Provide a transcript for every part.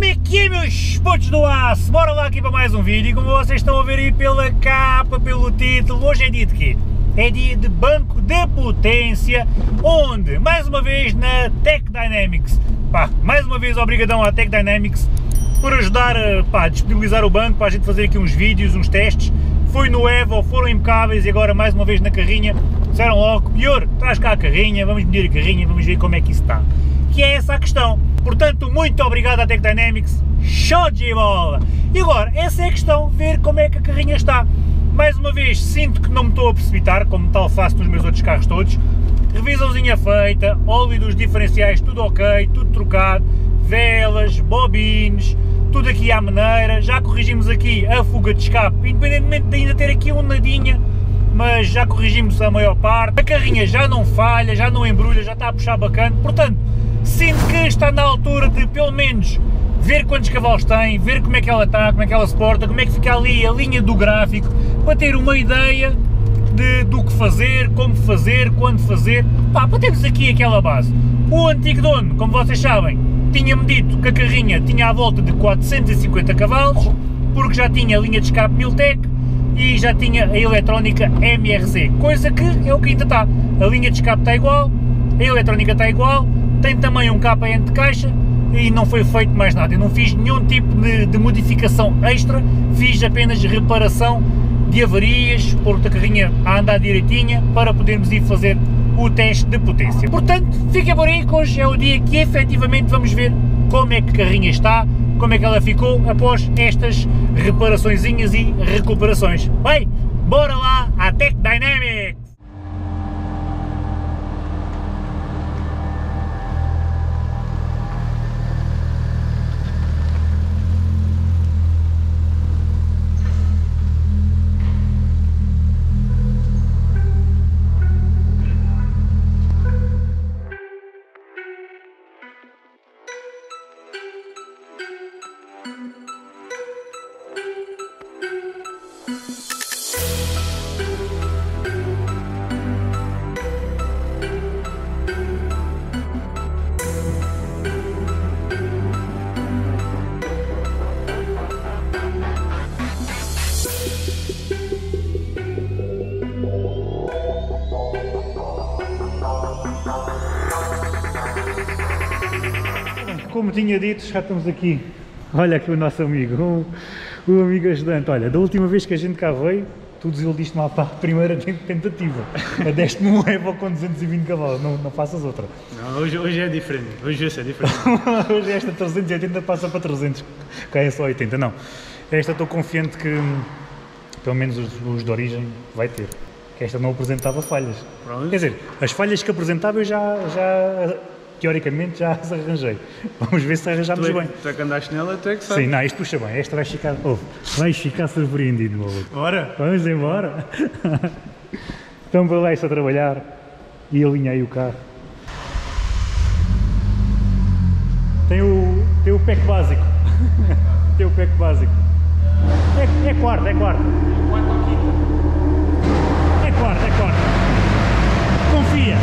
Como é que é, meus putos do aço? Bora lá aqui para mais um vídeo. Como vocês estão a ver aí pela capa, pelo título, hoje é dia de quê? É dia de banco de potência, onde, mais uma vez, na Tech Dynamics. Pá, mais uma vez, obrigadão à Tech Dynamics por ajudar a disponibilizar o banco para a gente fazer aqui uns vídeos, uns testes. Fui no Evo, foram impecáveis e agora mais uma vez na carrinha disseram logo: Pior, traz cá a carrinha, vamos medir a carrinha, vamos ver como é que isso está. Que é essa a questão. Portanto, muito obrigado à Tech Dynamics, show de bola! E agora, essa é a questão, ver como é que a carrinha está. Mais uma vez, sinto que não me estou a precipitar, como tal faço nos meus outros carros todos. Revisãozinha feita, óleo dos diferenciais tudo ok, tudo trocado, velas, bobines, tudo aqui à maneira. Já corrigimos aqui a fuga de escape, independentemente de ainda ter aqui um nadinha, mas já corrigimos a maior parte. A carrinha já não falha, já não embrulha, já está a puxar bacana, portanto, sinto que está na altura de, pelo menos, ver quantos cavalos tem, ver como é que ela está, como é que ela se porta, como é que fica ali a linha do gráfico, para ter uma ideia do que fazer, como fazer, quando fazer, pá, para termos aqui aquela base. O antigo dono, como vocês sabem, tinha-me dito que a carrinha tinha à volta de 450 cavalos, porque já tinha a linha de escape Miltec e já tinha a eletrónica MRC, coisa que é o que ainda está. A linha de escape está igual, a eletrónica está igual, tem também um KN de caixa e não foi feito mais nada. Eu não fiz nenhum tipo de modificação extra, fiz apenas reparação de avarias, porque a carrinha a andar direitinha para podermos ir fazer o teste de potência. Portanto, fiquem por aí que hoje é o dia que efetivamente vamos ver como é que a carrinha está, como é que ela ficou após estas reparaçõezinhas e recuperações. Bem, bora lá à Tech Dynamics! Como tinha dito, já estamos aqui. Olha aqui o nosso amigo, o amigo ajudante. Olha, da última vez que a gente cá veio, tu desiludiste mal para a primeira tentativa. Deste-me um Evo com 220 cavalos, não faças outra. Não, hoje é diferente, hoje é diferente. Hoje esta 380 passa para 300, cá é só 80, não. Esta estou confiante que, pelo menos os de origem, vai ter. Que esta não apresentava falhas. Pronto. Quer dizer, as falhas que apresentava eu já teoricamente já as arranjei. Vamos ver se arranjamos bem. Tu é que andaste nela, tu é que sabes. Sim, não, isto puxa bem. Esta vais ficar surpreendido, maluco. Bora! Vamos embora. Então para lá a trabalhar e alinhei o carro. Tem o pack básico. Tem o pack básico. É quarto. É quarto ou quinta? Confia.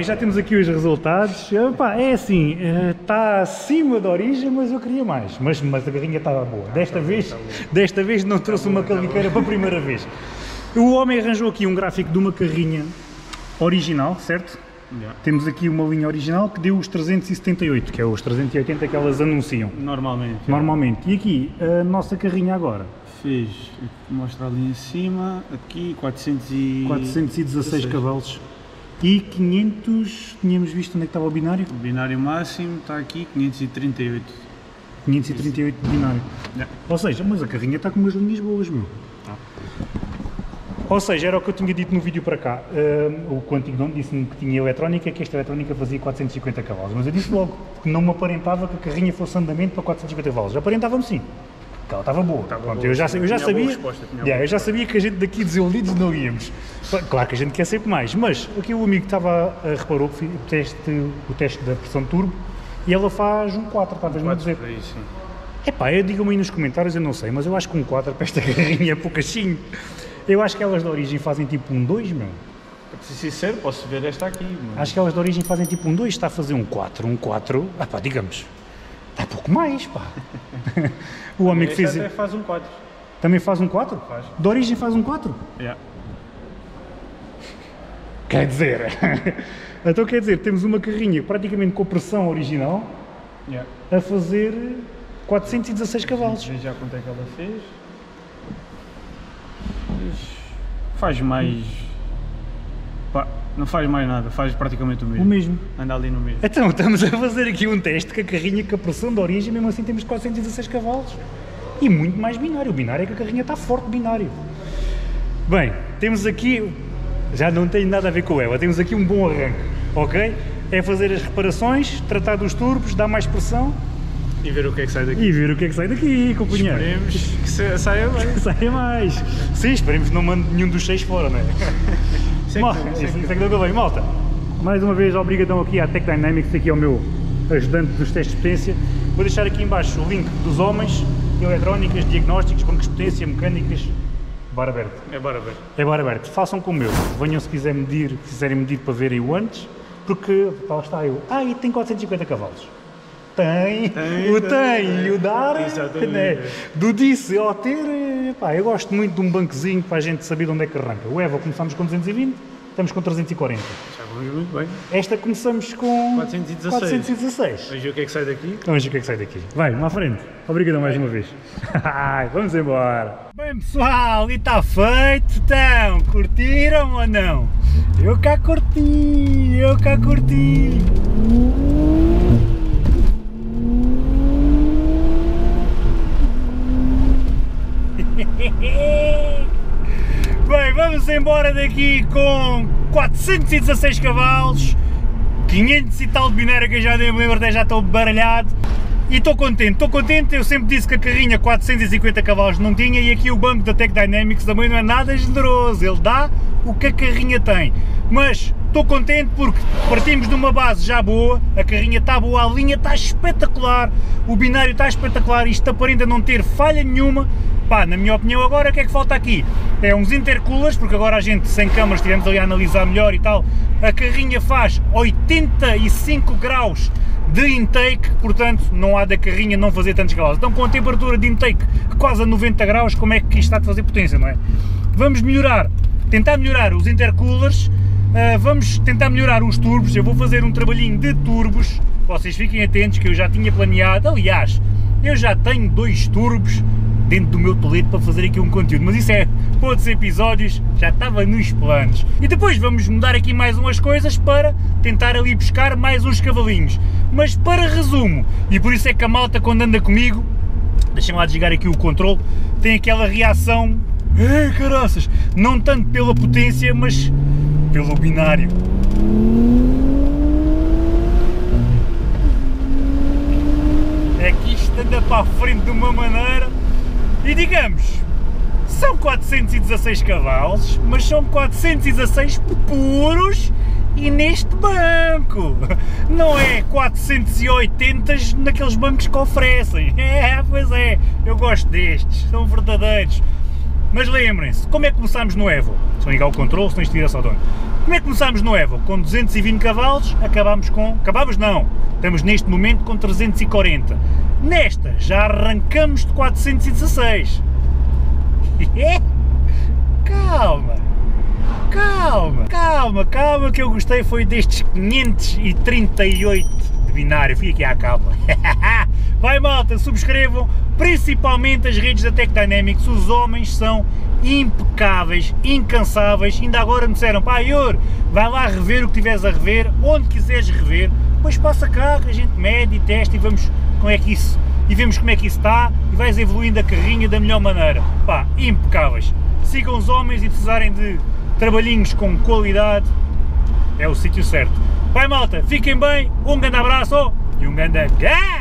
bem, já temos aqui os resultados. Epá, é assim, está acima da origem, mas eu queria mais. Mas a carrinha estava boa. Desta vez não trouxe uma caliqueira para a primeira vez. O homem arranjou aqui um gráfico de uma carrinha original, certo? Yeah. Temos aqui uma linha original que deu os 378, que é os 380 que elas anunciam. Normalmente. E aqui, a nossa carrinha agora? Fez, mostra ali em cima, aqui 416 cavalos. E 500, tínhamos visto onde é que estava o binário? O binário máximo está aqui, 538. 538 de binário. Yeah. Ou seja, mas a carrinha está com umas linhas boas, meu. Ou seja, era o que eu tinha dito no vídeo para cá. O antigo dono disse-me que tinha eletrónica, que esta eletrónica fazia 450 cavalos. Mas eu disse logo que não me aparentava que a carrinha fosse andamento para 450 cavalos. Aparentava-me sim. Que ela estava boa. Pronto, eu já sabia que a gente daqui desiludidos não íamos. Claro que a gente quer sempre mais, mas aqui o amigo reparou que fiz o teste da pressão turbo e ela faz um 4, talvez não dizer. Epá, digam-me aí nos comentários, eu não sei, mas eu acho que um 4 para esta carrinha é poucachinho. Eu acho que elas de origem fazem tipo um 2, meu. Para ser sincero, posso ver esta aqui. Mas... Acho que elas de origem fazem tipo um 2, está a fazer um 4, pá, digamos. Está pouco mais, pá. O homem que fez... até faz um 4. Também faz um 4? Faz. De origem faz um 4? Yeah. Quer dizer... Então quer dizer, temos uma carrinha praticamente com a pressão original a fazer 416 cavalos. Veja já quanto é que ela fez. Faz mais... Pá, não faz mais nada, faz praticamente o mesmo. O mesmo. Anda ali no mesmo. Então, estamos a fazer aqui um teste com a carrinha com a pressão de origem, mesmo assim temos 416 cavalos. E muito mais binário. O binário é que a carrinha está forte de binário. Bem, temos aqui... Já não tem nada a ver com ela, temos aqui um bom arranque, ok? É fazer as reparações, tratar dos turbos, dar mais pressão... E ver o que é que sai daqui. Companheiro. Esperemos que saia bem. Que saia mais. Sim, esperemos que não mande nenhum dos 6 fora, não é? Isso é que deu bem, malta. Mais uma vez, obrigadão aqui à Tech Dynamics, aqui ao meu ajudante dos testes de potência. Vou deixar aqui em baixo o link dos homens, eletrónicas, diagnósticos, bancos de potência, mecânicas, bar aberto. É bar aberto. Façam como eu. Venham se quiserem medir para verem o antes, porque lá está eu. E tem 450 cavalos. Tem, e o dar, né? Do disse ao ter, pá, eu gosto muito de um bancozinho para a gente saber de onde é que arranca. O Evo começamos com 220, estamos com 340. Já vamos muito bem. Esta começamos com 416. Vamos ver o que é que sai daqui. Vai, uma à frente. Obrigado mais uma vez. Vamos embora. Bem pessoal, e está feito, então, curtiram ou não? Eu cá curti. Bem, vamos embora daqui com 416 cavalos, 500 e tal de binário que eu já nem me lembro, até já estou baralhado. E estou contente, eu sempre disse que a carrinha 450 cavalos não tinha e aqui o banco da Tech Dynamics também não é nada generoso, ele dá o que a carrinha tem. Mas estou contente porque partimos de uma base já boa, a carrinha está boa, a linha está espetacular, o binário está espetacular, isto aparenta não ter falha nenhuma. Pá, na minha opinião agora o que é que falta aqui? É uns intercoolers, porque agora a gente sem câmaras estivemos ali a analisar melhor e tal, a carrinha faz 85 graus de intake, portanto não há da carrinha não fazer tantos cavalos. Então com a temperatura de intake quase a 90 graus, como é que isto está de fazer potência, não é? Vamos tentar melhorar os intercoolers, vamos tentar melhorar os turbos, eu vou fazer um trabalhinho de turbos, vocês fiquem atentos que eu já tinha planeado, aliás, eu já tenho 2 turbos dentro do meu toleto para fazer aqui um conteúdo, mas isso é para outros episódios, já estava nos planos. E depois vamos mudar aqui mais umas coisas para tentar ali buscar mais uns cavalinhos. Mas para resumo, e por isso é que a malta quando anda comigo, deixem-me lá desligar aqui o controle, tem aquela reação, caraças, não tanto pela potência, mas pelo binário. É que isto anda para a frente de uma maneira. E digamos, são 416 cavalos, mas são 416 puros e neste banco. Não é 480 naqueles bancos que oferecem. Pois é, eu gosto destes, são verdadeiros. Mas lembrem-se, como é que começámos no Evo? Se não ligar o controle, se não isto vira só dono. Como é que começámos no Evo? Com 220 cavalos, acabámos não, estamos neste momento com 340. Nesta já arrancamos de 416. Calma, que eu gostei foi destes 538 de binário, fica aqui à calma. Vai malta, subscrevam, principalmente as redes da Tech Dynamics, os homens são impecáveis, incansáveis, ainda agora me disseram, pá Ior, vai lá rever o que tiveres a rever, onde quiseres rever, depois passa cá, que a gente mede e testa e vemos como é que isso, e vemos como é que isso está, e vais evoluindo a carrinha da melhor maneira, pá, impecáveis. Sigam os homens e precisarem de trabalhinhos com qualidade, é o sítio certo. Vai malta, fiquem bem, um grande abraço e um grande gás!